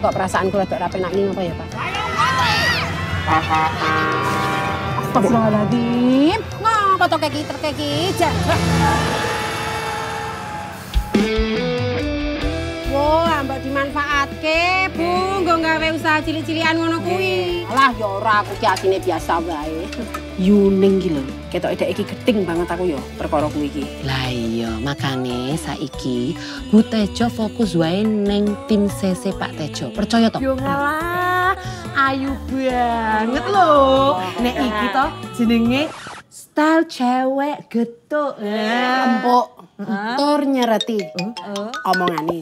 kok perasaanku rada ra penak iki ngopo ya, Pak? Astagfirullahaladzim. Ngapa to keki jan. Wah, mbok dimanfaatke, Bu. Nggo gawe usaha cilik-cilikan ngono kuwi. Alah, ya ora, aku ki asine biasa wae. Yuning iki lho, ketok edek iki geting banget aku ya perkara kuwi iki. Lah iya, makane saiki Bu Tejo fokus wae ning tim CC Pak Tejo. Percaya toh? Yo ngalah, ayu banget lho. Nek iki toh jenenge style cewek getuk. Empuk, tur nyereti. Omongane.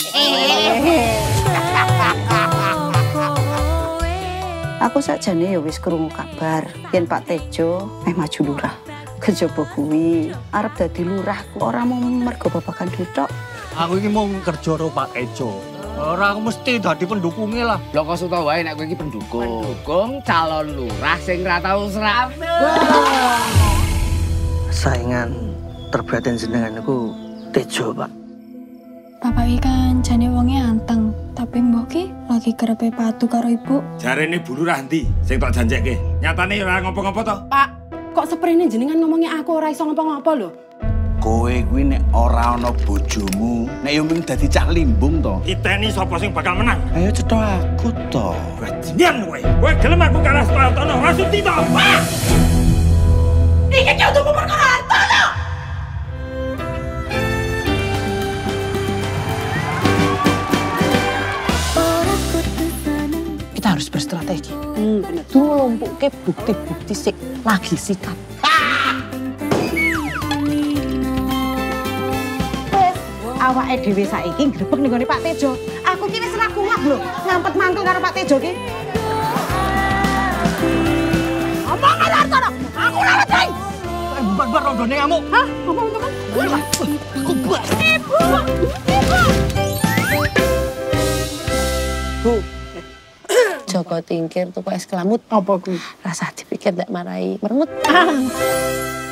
Aku sakjane ya wis krungu kabar yen Pak Tejo maju lurah. Kejaba kuwi arep dadi lurah ora mung mergo babagan duit tok. Aku iki mau kerja karo Pak Tejo. Ora aku mesti dadi pendukungnya lah. Lho kok suta wae nek kowe iki pendukung. Pendukung calon lurah sing ra tau serak. Saingan terberat dan jenengan iku Tejo, Pak. Bapak iki kan jane wonge anteng, tapi mbok ki lagi kerepe padu karo ibu. Jarene Bu Lurah ndi sing tak janjekke. Nyatane ora ngopo-ngopo to. Pak, kok seprene jenengan ngomongnya aku ora iso ngopo-ngopo lho. Kowe kuwi nek ora ana bojomu, nek yo mung dadi cah limbung to. Iteni sapa sing bakal menang? Ayo cetha aku to. Bajingan kowe. Kowe gelem aku kalah Sutartono, Rasuti to. Iki ki untuk perkara harta to. Kita harus berstrategi. Bener. Nglumpukke bukti-bukti sing lagi sikat. Awake dhewe saiki grebeg ning gone Pak Tejo. Aku ki wis ora kuat lho, ngampet mantul karo Pak Tejo ki. Omongan Hartono, aku ora wedi. Bubar rondone kamu. Hah? Ngomong to kan? Aku buat. Bu, Joko Tingkir tuku es kelamut. Apa kuwi? Rasa dipikir ndak marahi mermut.